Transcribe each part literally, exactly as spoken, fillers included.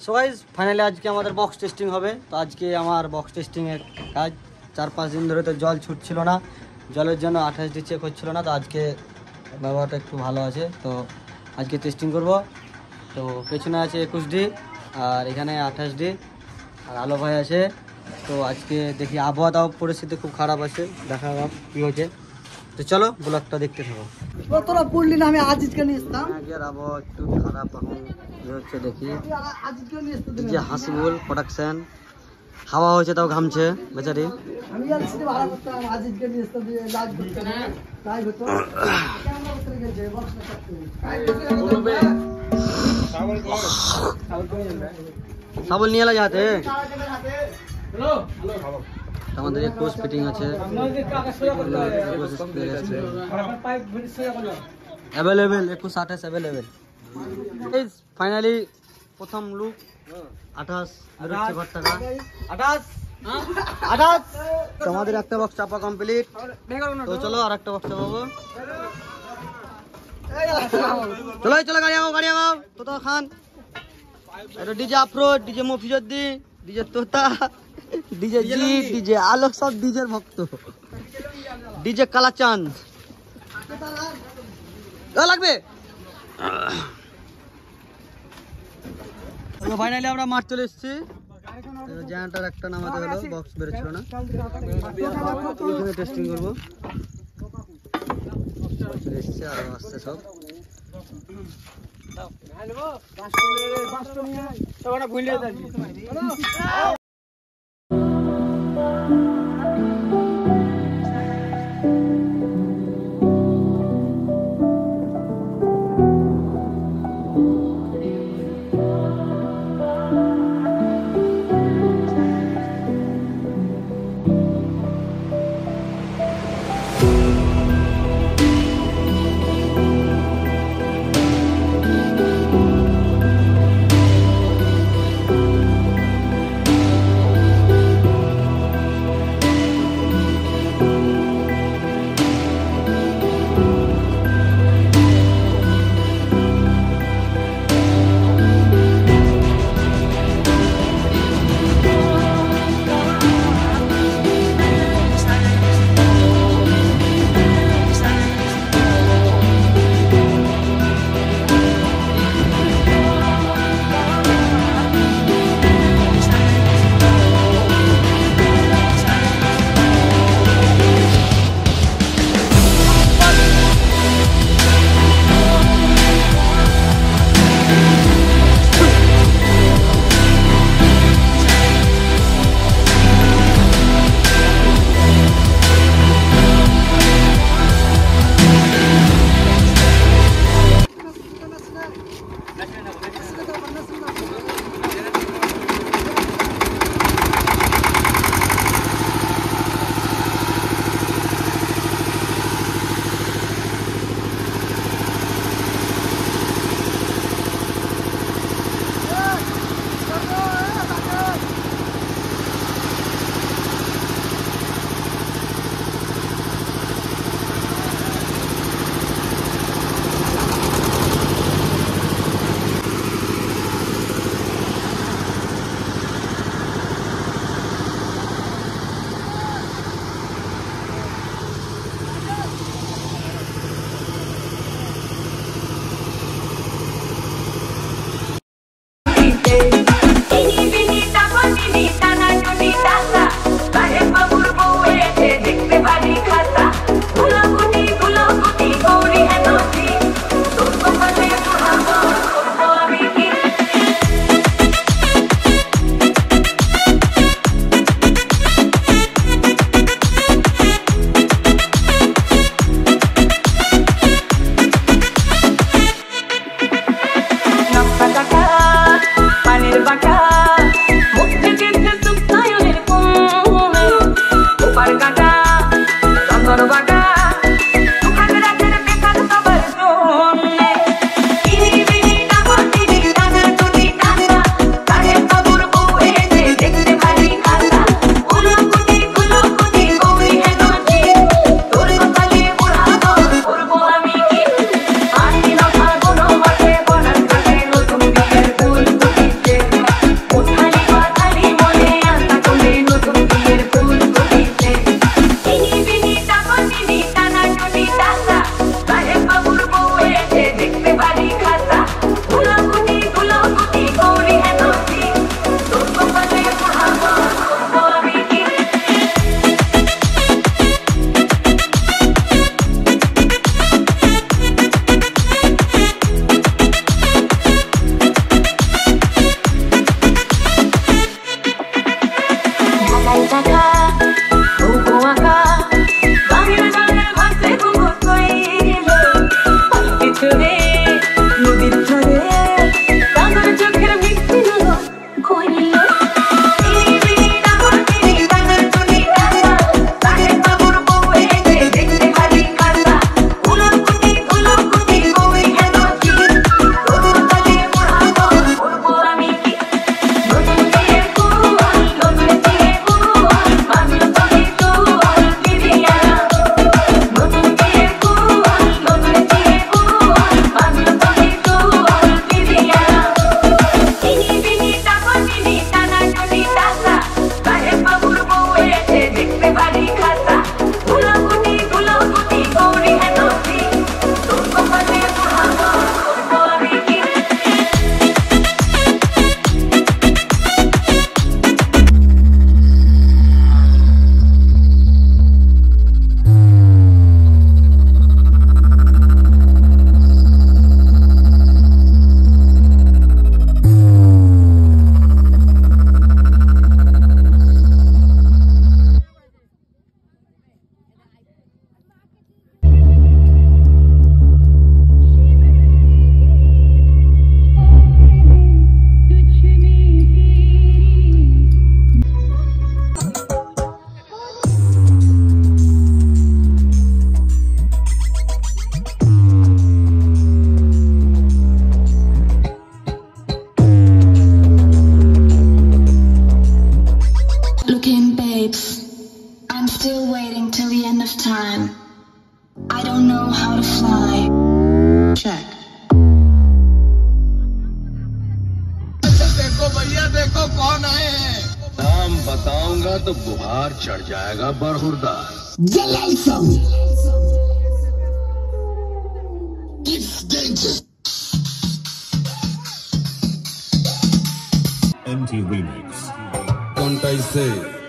So guys finally আজকে আমাদের box testing হবে। তো আজকে আমার বক্স টেস্টিংয়ের কাজ। চার পাঁচ দিন ধরে তো জল ছুটছিল না, জলের জন্য আঠাশ ডি চেক হচ্ছিল না। তো আজকে ব্যবহারটা একটু ভালো আছে, তো আজকে টেস্টিং করব। তো পেছনে আছে একুশ ডি আর এখানে আঠাশ ডি আর আলো ভাই আছে। তো আজকে দেখি আবহাওয়া দাও পরিস্থিতি খুব খারাপ আছে, দেখা যাক কী হয়েছে। তো চলো ব্লগটা দেখতে থাকো। তোরা পড়লি না, আমি আজিজকে নিয়ে আসতাম। আবহাওয়া একটু খারাপ এখন হচ্ছে, দেখি যে হাসিবুল প্রোডাকশন হাওয়া হয়েছে তাও ঘামছে বেচারি। আমি আজকে ভাড়া করতাম, আজিজকে নিয়ে আসতাম, লাইভ করতে না লাইভ হতো কেমন করে গেছে বক্স না করতে সাবল নিয়ে এলা যাতে আমাদের একুশ ফিটিং আছে, অ্যাভেলেবেল একুশ আঠাশ অ্যাভেলেবেল। ফাইনালি প্রথম লুক আঠাশ বেরোচ্ছে ঘর টাকা আঠাশ আঠাশ। তো আমাদের একটা বক্স চাপা কমপ্লিট। তো চলো আর একটা বক্স চাপাবো। চলো চলো গাড়ি আগাও গাড়ি আগাও। তোতা খান, এটা ডিজে আফরোড, DJ Mofizuddin, DJ Tota, DJ G, DJ Alo, সব ডিজের ভক্ত। ডিজে কালাচাঁদ লাগবে। ফাইনালি আমরা মাঠ চলে এসেছি। জ্যান্টার একটা নামাতে হলো, বক্স বেরোচ্ছিল না, এখানে টেস্টিং করবো। চলে এসছে আরো আসছে সব। नाम बताऊंगा तो बुखार चढ़ जाएगा बरहुरदार। jalalsound M T Remix कौनटा इससे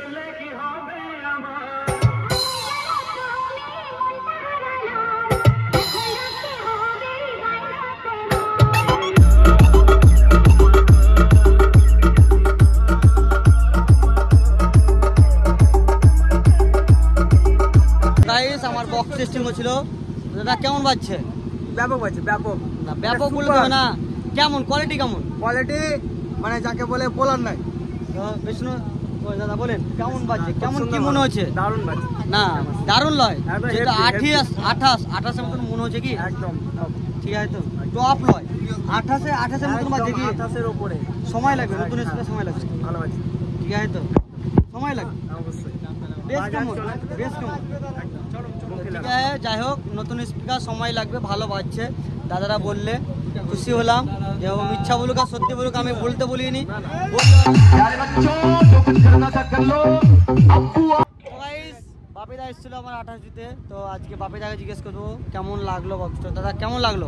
আমার বক্স টেস্টিং হচ্ছিল, দাদা কেমন বাজছে? ব্যাপক বাজছে, ব্যাপক না ব্যাপক বলতে হবে না, কেমন কোয়ালিটি কেমন? কোয়ালিটি মানে যাকে বলে বলার নাই। বিষ্ণু দাদা বলেন কেমন বাজছে, কেমন কি মনে হচ্ছে? দারুণ বাজছে না দারুণ লয়, একদম যেটা heavy, আঠাশ আঠাশ আঠাশের মতন মনে হচ্ছে কি? একদম ঠিক আছে তো টপ লয়, আঠাশে আঠাশের মতন বাজছে কি? আঠাশের উপরে সময় লাগবে, নতুন স্পিকার সময় লাগবে। ভালো বাজছে, ঠিক আছে তো সময় লাগবে। অবশ্যই বেশ কেমন বেশ কেমন ঠিক আছে, যাই হোক নতুন স্পিকার সময় লাগবে, ভালো বাজছে দাদারা বললে খুশি হলাম। যে ইচ্ছা বলুক আর সত্যি বলুক আমি বলতে বলিনি। বাপিদা এসেছিল আমার আঠাশ দিতে, তো আজকে বাপিদাকে জিজ্ঞেস করবো কেমন লাগলো বক্সটা। দাদা কেমন লাগলো?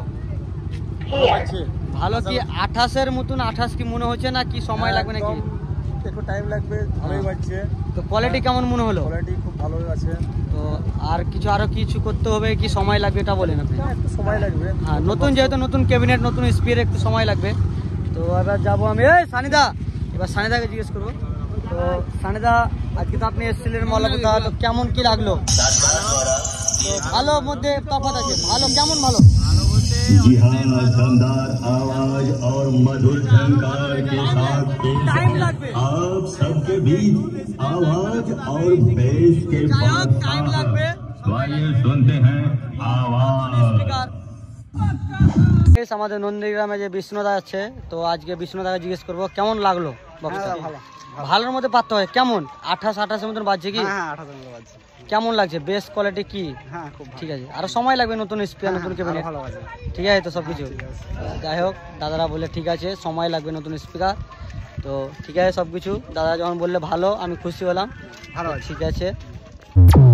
ভালো কি আঠাশের মতন আঠাশ কি মনে হচ্ছে না কি সময় লাগবে নাকি? একটু টাইম লাগবে, ভালোই বাজছে। তো কোয়ালিটি কেমন মনে হলো? কোয়ালিটি খুব ভালো আছে। তো আর কিছু আরো কিছু করতে হবে কি সময় লাগবে এটা বলেন আপনি? একটু সময় লাগবে, হ্যাঁ নতুন যেহেতু নতুন ক্যাবিনেট নতুন স্পিয়ার একটু সময় লাগবে। তো এবার যাবো আমি এই সানিদা, এবার সানিদাকে জিজ্ঞেস করবো। তো সানিদা আজকে তো আপনি এসেছিলেন মল্লাপুতা, তো কেমন কি লাগলো? তো ভালো মধ্যে তফাৎ আছে, ভালো কেমন ভালো? जी हाँ, शानदार आवाज और मधुर झंकार के साथ टाइम लगবে आप सबके बीच आवाज और बेस के साथ टाइम लगবে। आइए सुनते हैं आवाज। আমাদের নন্দীগ্রামে যে বিষ্ণুদা আছে, তো আজকে বিষ্ণুদাকে জিজ্ঞেস করবো কেমন লাগলো বক্সটা? ভালো ভালোর মধ্যে পারতে হয় কেমন? আঠাশ আঠাশের মতন বাজছে কি? হ্যাঁ আঠাশের মতো বাজছে। কেমন লাগছে? বেস্ট কোয়ালিটি কি? হ্যাঁ খুব ঠিক আছে, আরো সময় লাগবে নতুন স্পিয়ার নতুন ক্যাবিনেট। ভালো বাজছে, ঠিক আছে তো সবকিছু। যাই হোক দাদারা বলে ঠিক আছে সময় লাগবে নতুন স্পিকার, তো ঠিক আছে সবকিছু। দাদা যখন বললে ভালো আমি খুশি হলাম। ভালো ঠিক আছে।